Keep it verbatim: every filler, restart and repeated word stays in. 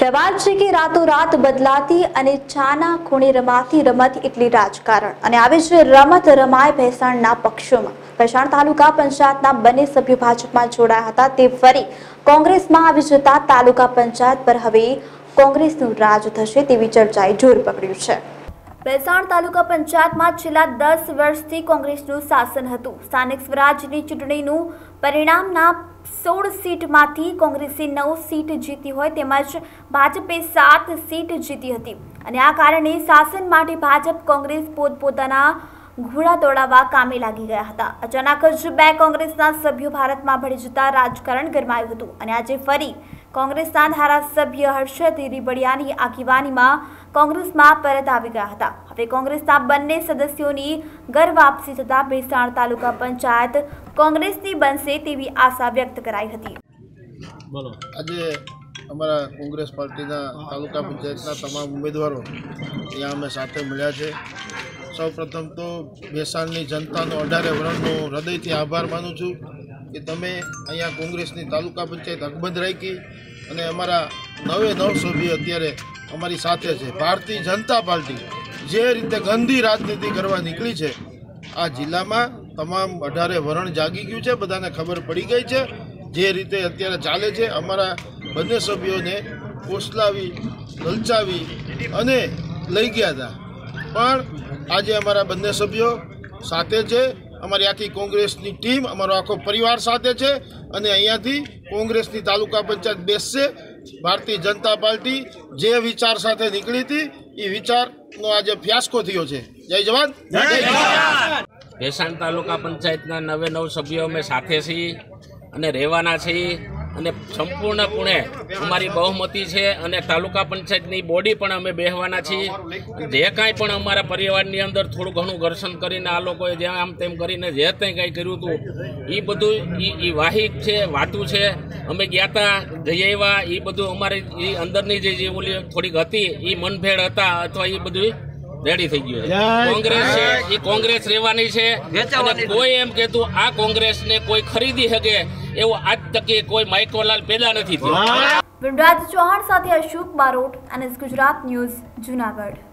કહેવાય છે કે રાતોરાત બદલાતી અને ચાના ખૂણે રમાતી રમત એટલી રાજકારણ અને આવી જ રમત રમાય ભેસાણના પક્ષોમાં। ભેસાણ તાલુકા પંચાયતના બંને સભ્યો ભાજપમાં જોડાયા હતા તે ફરી કોંગ્રેસમાં આવી જતા તાલુકા પંચાયત પર હવે કોંગ્રેસનું રાજ થશે તેવી ચર્ચાએ જોર પકડ્યું છે। ભેસાણ તાલુકા પંચાયતમાં છેલ્લા દસ વર્ષથી કોંગ્રેસનું શાસન હતું। સ્થાનિક સ્વરાજની ચૂંટણીનું પરિણામના સોળ સીટમાંથી કોંગ્રેસે નવ સીટ જીતી હોય તેમજ ભાજપે સાત સીટ જીતી હતી અને આ કારણે શાસન માટે ભાજપ કોંગ્રેસ પોતપોતાના ઘોડા દોડાવવા કામે લાગી ગયા હતા। અચાનક જ બે કોંગ્રેસના સભ્યો ભારતમાં ભળી જતા રાજકારણ ગરમાયું હતું અને આજે ફરી કોંગ્રેસના ધારાસભ્ય હર્ષદ રીબડિયાની આગેવાનીમાં કોંગ્રેસમાં પરત આવી ગયા હતા। હવે કોંગ્રેસના બંને સદસ્યોની ઘર વાપસી થતા ભેસાણ તાલુકા પંચાયત કોંગ્રેસની બનશે તેવી આશા વ્યક્ત કરાઈ હતી। આજે અમારા કોંગ્રેસ પાર્ટીના તાલુકા પંચાયતના તમામ ઉમેદવારો અહીંયા અમે સાથે મળ્યા છે। સૌ પ્રથમ તો ભેસાણની જનતાનો અઢારે વર્ણનો હૃદયથી આભાર માનું છું કે તમે અહીંયા કોંગ્રેસની તાલુકા પંચાયત અકબંધ રાખી અને અમારા નવે નવ સભ્યો અત્યારે અમારી સાથે છે। ભારતીય જનતા પાર્ટી જે રીતે ગંદી રાજનીતિ કરવા નીકળી છે આ જિલ્લામાં તમામ અઢારે વરણ જાગી ગયું છે, બધાને ખબર પડી ગઈ છે જે રીતે અત્યારે ચાલે છે। અમારા બંને સભ્યોને પોસલાવી લલચાવી અને લઈ ગયા હતા પણ આજે અમારા બંને સભ્યો સાથે છે। અમારી આખી કોંગ્રેસની ટીમ અમારો આખો પરિવાર સાથે છે અને અહીંયાથી કોંગ્રેસની તાલુકા પંચાયત બેસશે। ભારતીય જનતા પાર્ટી જે વિચાર સાથે નીકળી હતી એ વિચારનો આજે ફિયાસ્કો થયો છે। જય જવાન જય કિસાન। ભેસાણ તાલુકા પંચાયતના નવે નવ સભ્યો અમે સાથે છીએ અને રહેવાના છીએ અને સંપૂર્ણપણે અમારી બહુમતી છે અને તાલુકા પંચાયતની બોડી પણ અમે બેહવાના છીએ। જે કાંઈ પણ અમારા પરિવારની અંદર થોડું ઘણું ઘર્ષણ કરીને આ લોકોએ જ્યાં આમ તેમ કરીને જે કંઈ કાંઈ કર્યું હતું એ બધું એ વાહિક છે, વાતું છે। અમે ગયા હતા જઈ આવ્યા એ બધું અમારી એ અંદરની જે ઓલી થોડીક હતી એ મનભેળ હતા અથવા એ બધું રેડી થઈ ગયું। કોંગ્રેસ છે એ કોંગ્રેસ રહેવાની છે અને કોઈ એમ કહેતું આ કોંગ્રેસને કોઈ ખરીદી શકે એવું આજ તકે કોઈ માઇકોલાલ પેદા નથી થયો। વિનરાજ ચૌહાણ સાથે અશોક બારોટ અને ગુજરાત ન્યૂઝ જૂનાગઢ।